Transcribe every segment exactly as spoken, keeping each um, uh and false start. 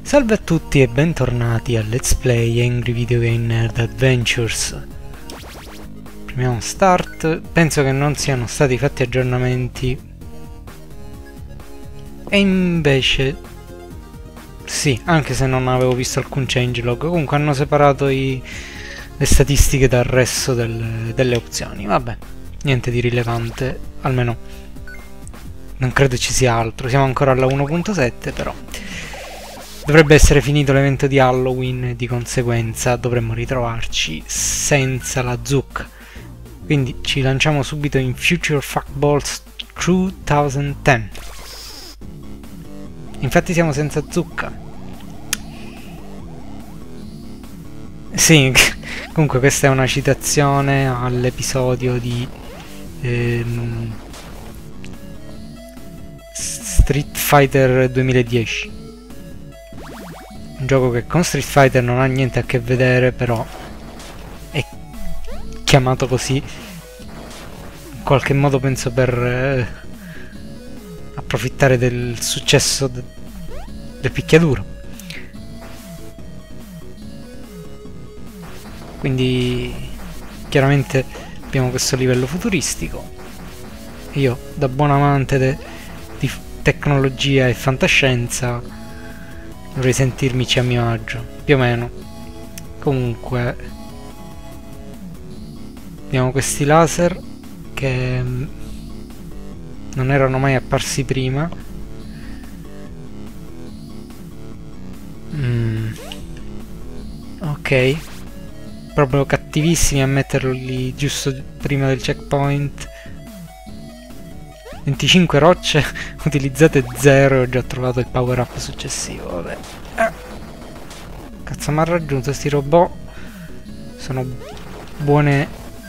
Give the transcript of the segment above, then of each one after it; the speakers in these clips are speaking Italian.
Salve a tutti e bentornati a Let's Play Angry Video Game Nerd Adventures. Premiamo Start. Penso che non siano stati fatti aggiornamenti. E invece sì, anche se non avevo visto alcun changelog. Comunque hanno separato i, le statistiche dal resto del, delle opzioni. Vabbè, niente di rilevante, almeno non credo ci sia altro. Siamo ancora alla uno punto sette, però dovrebbe essere finito l'evento di Halloween e di conseguenza dovremmo ritrovarci senza la zucca. Quindi ci lanciamo subito in Future Fuckballs duemiladieci. Infatti siamo senza zucca. Sì, comunque questa è una citazione all'episodio di ehm, Street Fighter duemiladieci. Un gioco che con Street Fighter non ha niente a che vedere, però è chiamato così in qualche modo, penso per eh, approfittare del successo de del picchiaduro. Quindi chiaramente abbiamo questo livello futuristico. Io, da buon amante de di tecnologia e fantascienza, dovrei sentirmici a mio agio, più o meno. Comunque abbiamo questi laser che non erano mai apparsi prima. Mm. Ok, proprio cattivissimi a metterli giusto prima del checkpoint. venticinque rocce utilizzate zero e ho già trovato il power up successivo. Vabbè. Eh. Cazzo, mi ha raggiunto sti robot. Sono buone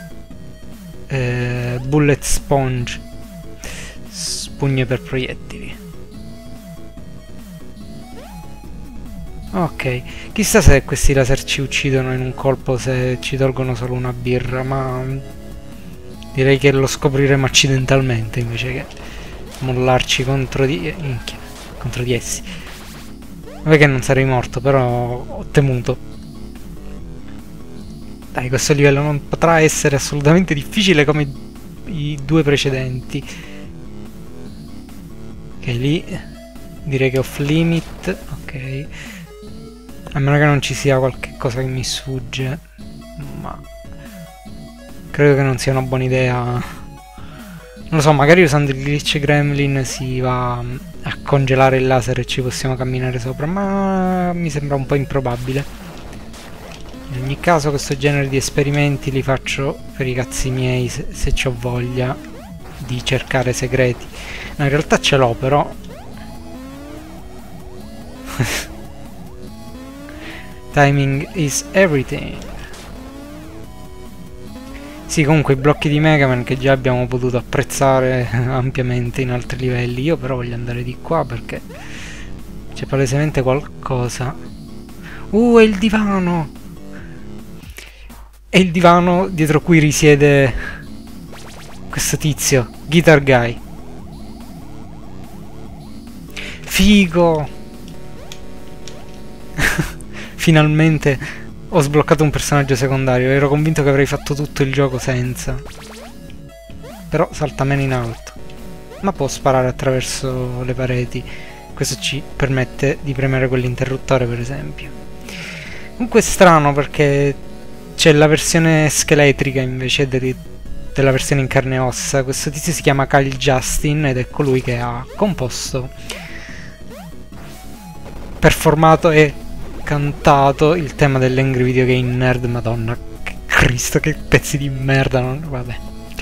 eh, bullet sponge, spugne per proiettili. Ok, chissà se questi laser ci uccidono in un colpo, se ci tolgono solo una birra, ma direi che lo scopriremo accidentalmente invece che mollarci contro di, minchia, contro di essi. Vabbè che non sarei morto, però ho temuto. Dai, questo livello non potrà essere assolutamente difficile come i due precedenti. Ok, lì direi che off limit. Ok, a meno che non ci sia qualche cosa che mi sfugge, ma credo che non sia una buona idea. Non lo so, magari usando il glitch gremlin si va a congelare il laser e ci possiamo camminare sopra, ma mi sembra un po' improbabile. In ogni caso questo genere di esperimenti li faccio per i cazzi miei, se, se ci ho voglia di cercare segreti. No, in realtà ce l'ho, però timing is everything. Sì, comunque i blocchi di Mega Man che già abbiamo potuto apprezzare ampiamente in altri livelli. Io però voglio andare di qua perché c'è palesemente qualcosa. Uh, è il divano! È il divano dietro cui risiede questo tizio, Guitar Guy. Figo! Finalmente ho sbloccato un personaggio secondario. Ero convinto che avrei fatto tutto il gioco senza. Però salta meno in alto, ma può sparare attraverso le pareti. Questo ci permette di premere quell'interruttore, per esempio. Comunque è strano perché c'è la versione scheletrica invece de della versione in carne e ossa. Questo tizio si chiama Kyle Justin ed è colui che ha composto, performato e cantato il tema dell'Angry Video Game Nerd. Madonna, che Cristo, che pezzi di merda, non... vabbè.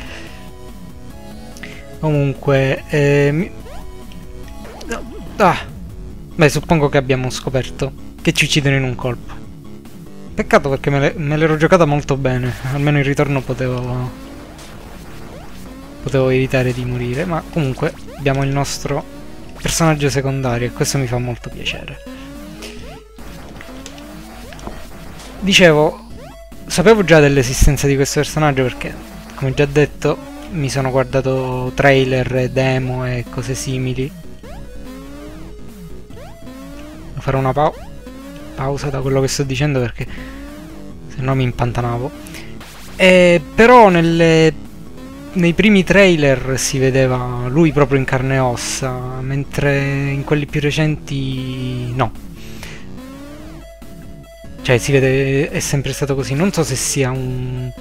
Comunque eh, mi... ah. Beh, suppongo che abbiamo scoperto che ci uccidono in un colpo. Peccato perché me l'ero giocata molto bene. Almeno in ritorno potevo potevo evitare di morire. Ma comunque abbiamo il nostro personaggio secondario e questo mi fa molto piacere. Dicevo, sapevo già dell'esistenza di questo personaggio perché, come già detto, mi sono guardato trailer, demo e cose simili. Devo fare una pausa. pausa da quello che sto dicendo perché se no mi impantanavo. E però nelle, nei primi trailer si vedeva lui proprio in carne e ossa, mentre in quelli più recenti no. Cioè si vede, è sempre stato così. Non so se sia un,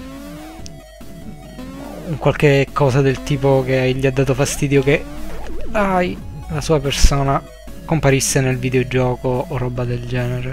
un qualche cosa del tipo che gli ha dato fastidio che ai, la sua persona comparisse nel videogioco o roba del genere.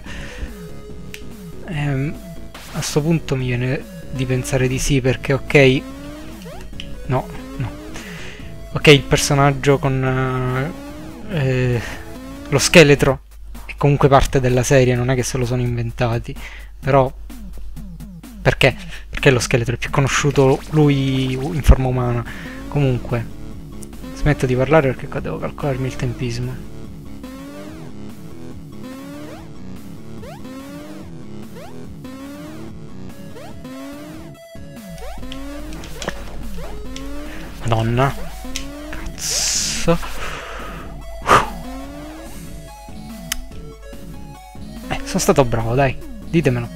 Ehm, a sto punto mi viene di pensare di sì, perché ok, no, no, ok, il personaggio con eh, lo scheletro è comunque parte della serie, non è che se lo sono inventati, però perché? Perché lo scheletro è più conosciuto lui in forma umana. Comunque smetto di parlare perché qua devo calcolarmi il tempismo. Madonna, cazzo. Eh, sono stato bravo, dai, ditemelo.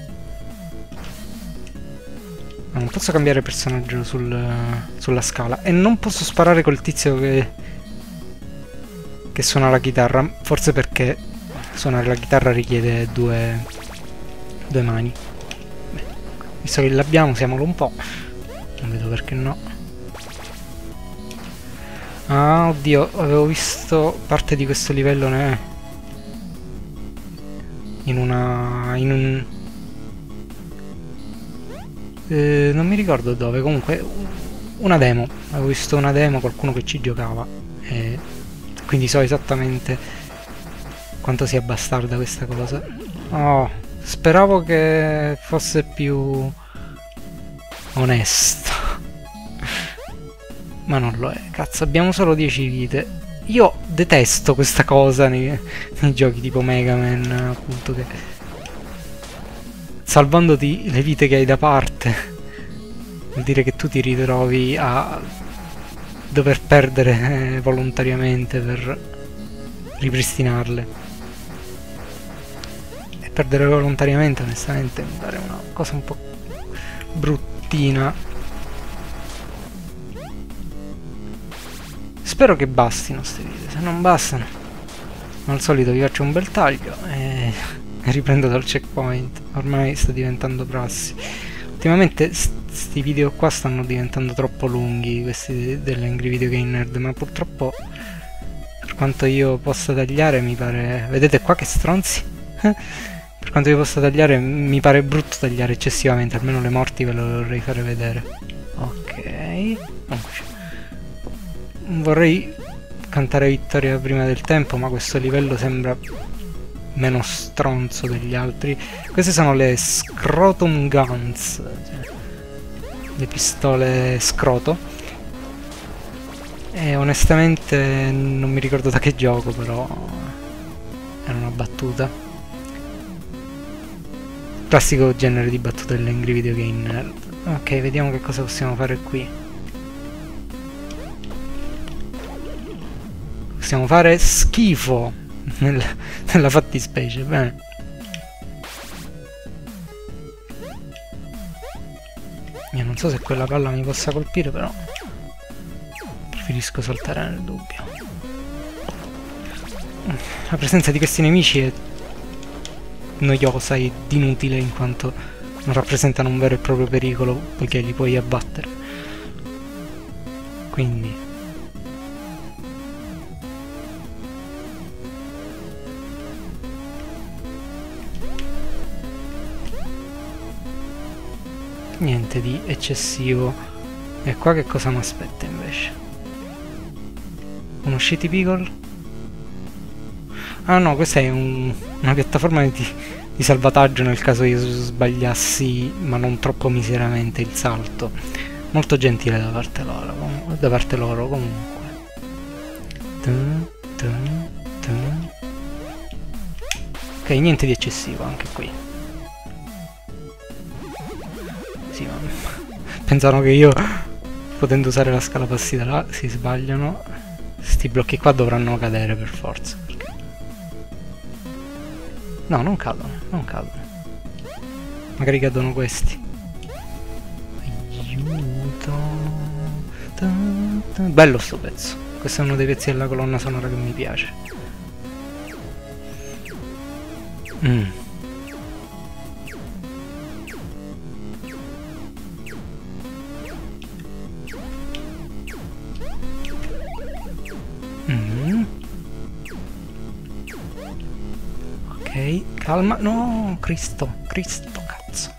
Ma non posso cambiare personaggio sul, sulla scala. E non posso sparare col tizio che, che suona la chitarra. Forse perché suonare la chitarra richiede due, due mani. Beh, visto che l'abbiamo, usiamolo un po'. Non vedo perché no. Ah, oddio, avevo visto parte di questo livello ne... in una... in un... Eh, non mi ricordo dove, comunque una demo. Avevo visto una demo, qualcuno che ci giocava e quindi so esattamente quanto sia bastarda questa cosa. Oh, speravo che fosse più onesto. Ma non lo è, cazzo, abbiamo solo dieci vite. Io detesto questa cosa nei, nei giochi tipo Mega Man, appunto, che salvandoti le vite che hai da parte vuol dire che tu ti ritrovi a dover perdere eh, volontariamente per ripristinarle. E perdere volontariamente onestamente mi pare una cosa un po' bruttina. Spero che bastino ste video, se non bastano al solito vi faccio un bel taglio e riprendo dal checkpoint. Ormai sta diventando prassi. Ultimamente sti video qua stanno diventando troppo lunghi, questi dell'Angry Video Game Nerd, ma purtroppo per quanto io possa tagliare mi pare... Vedete qua che stronzi? Per quanto io possa tagliare mi pare brutto tagliare eccessivamente, almeno le morti ve le vorrei fare vedere. Ok, vorrei cantare vittoria prima del tempo, ma questo livello sembra meno stronzo degli altri. Queste sono le Scrotum Guns, cioè le pistole scroto, e onestamente non mi ricordo da che gioco, però era una battuta. Classico genere di battuta dell'Angry Video Game Nerd. Ok, vediamo che cosa possiamo fare qui. Possiamo fare schifo nel, nella fattispecie, bene. Io non so se quella palla mi possa colpire, però preferisco saltare nel dubbio. La presenza di questi nemici è noiosa ed inutile in quanto non rappresentano un vero e proprio pericolo, poiché li puoi abbattere. Quindi niente di eccessivo. E qua che cosa mi aspetta invece? Uno Shitty Pickle? Ah no, questa è un, una piattaforma di, di salvataggio nel caso io sbagliassi, ma non troppo miseramente, il salto. Molto gentile da parte loro, da parte loro comunque. Dun, dun, dun. Ok, niente di eccessivo anche qui. Sì, ma pensano che io, potendo usare la scala passiva là, si sbagliano. Sti blocchi qua dovranno cadere per forza. Perché No, non cadono, non cadono. Magari cadono questi. Aiuto. Ta, ta. Bello sto pezzo. Questo è uno dei pezzi della colonna sonora che mi piace. Mm. Mm. Ok, calma. No, Cristo, Cristo, cazzo.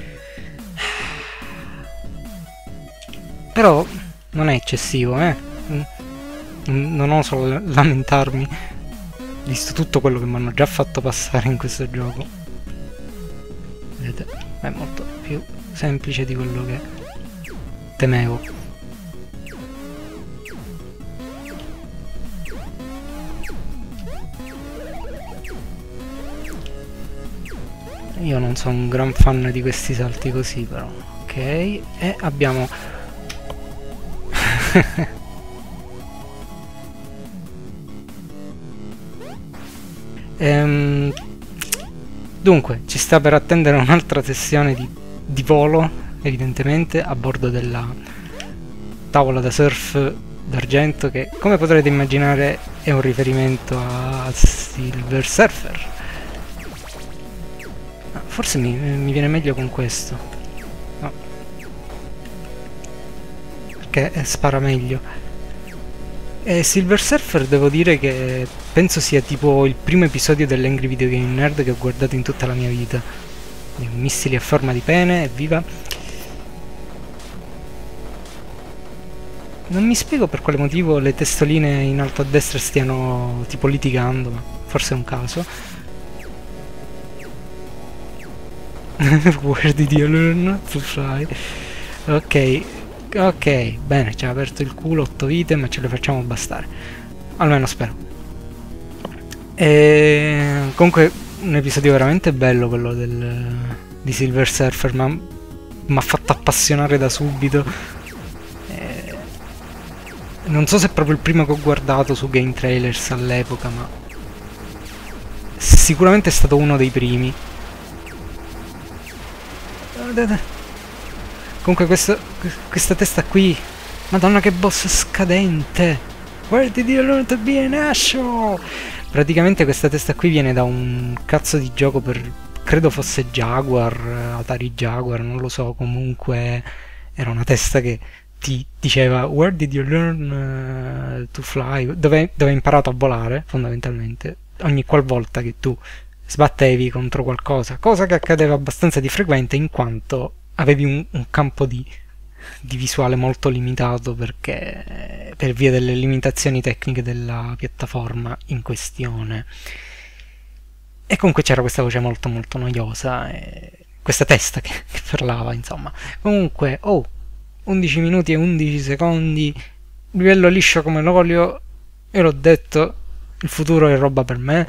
Però non è eccessivo, eh. Non oso lamentarmi, visto tutto quello che mi hanno già fatto passare in questo gioco. Vedete, è molto più semplice di quello che temevo. Io non sono un gran fan di questi salti così, però. Ok, e abbiamo... ehm, dunque, ci sta per attendere un'altra sessione di, di volo, evidentemente, a bordo della tavola da surf d'argento, che, come potrete immaginare, è un riferimento a Silver Surfer. Forse mi, mi viene meglio con questo. No. Perché spara meglio. E Silver Surfer devo dire che penso sia tipo il primo episodio dell'Angry Video Game Nerd che ho guardato in tutta la mia vita. Missili a forma di pene, evviva. Non mi spiego per quale motivo le testoline in alto a destra stiano tipo litigando, ma forse è un caso. Where did you learn to fly? Ok, ok, bene, ci ha aperto il culo, otto vite, ma ce le facciamo bastare. Almeno spero. E comunque un episodio veramente bello quello del, di Silver Surfer, ma mi ha fatto appassionare da subito. E non so se è proprio il primo che ho guardato su Game Trailers all'epoca, ma sicuramente è stato uno dei primi. Comunque questo, questa testa qui, madonna che boss scadente. Where did you learn to be an asshole? Praticamente questa testa qui viene da un cazzo di gioco per, credo fosse Jaguar, Atari Jaguar, non lo so, comunque era una testa che ti diceva Where did you learn uh, to fly? Dove, dove hai imparato a volare, fondamentalmente, ogni qualvolta che tu sbattevi contro qualcosa, cosa che accadeva abbastanza di frequente in quanto avevi un, un campo di, di visuale molto limitato, perché per via delle limitazioni tecniche della piattaforma in questione. E comunque c'era questa voce molto molto noiosa e questa testa che, che parlava, insomma. Comunque, oh, undici minuti e undici secondi, livello liscio come l'olio, io l'ho detto, il futuro è roba per me.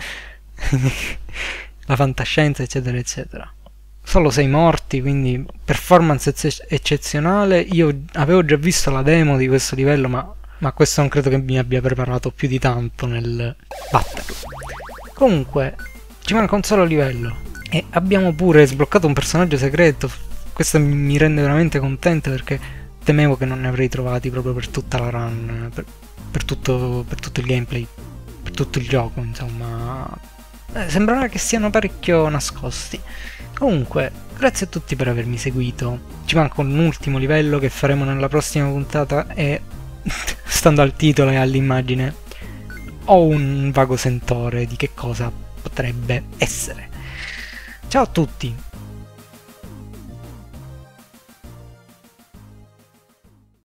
La fantascienza eccetera eccetera. Solo sei morti, quindi performance eccezionale. Io avevo già visto la demo di questo livello, ma, ma questo non credo che mi abbia preparato più di tanto nel batterlo. Comunque ci manca un solo livello e abbiamo pure sbloccato un personaggio segreto. Questo mi rende veramente contento, perché temevo che non ne avrei trovati proprio per tutta la run, per, per, tutto, per tutto il gameplay, per tutto il gioco, insomma. Eh, sembrava che siano parecchio nascosti. Comunque, grazie a tutti per avermi seguito. Ci manca un ultimo livello che faremo nella prossima puntata e, stando al titolo e all'immagine, ho un vago sentore di che cosa potrebbe essere. Ciao a tutti!